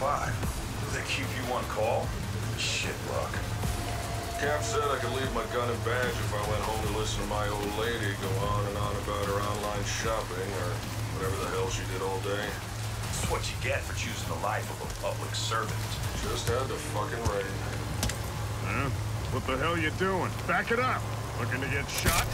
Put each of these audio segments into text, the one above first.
5. Do they keep you on call? Shit luck. Cap said I could leave my gun and badge if I went home to listen to my old lady go on and on about her online shopping or whatever the hell she did all day. It's what you get for choosing the life of a public servant. Just had to fucking rain. Huh? What the hell you doing? Back it up! Looking to get shot?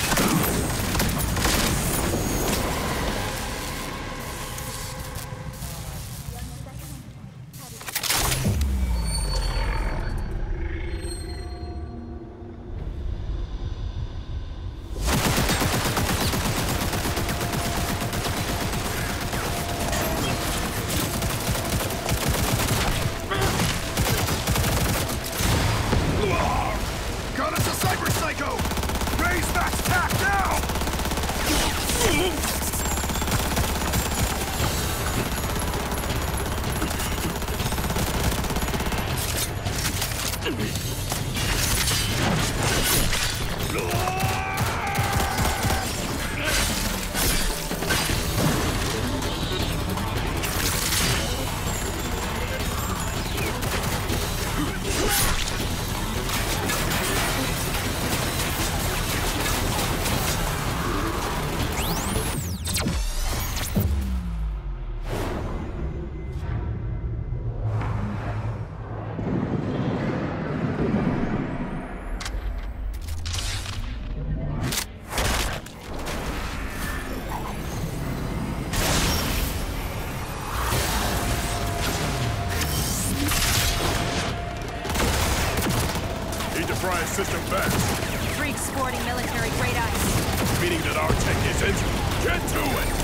System best. Freak sporting military grade ice. Meaning that our tech isn't? Get to it!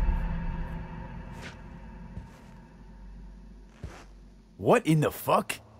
What in the fuck?